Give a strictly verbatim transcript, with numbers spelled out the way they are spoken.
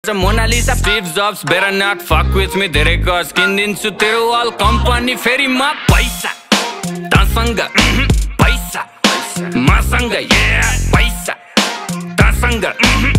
Mona Lisa, Steve Jobs, better not fuck with me. धेरै गज किनिदिन्छु तेरो अल कम्पनी फेरि म पैसा तसँग पैसा मसँग yeah पैसा तसँग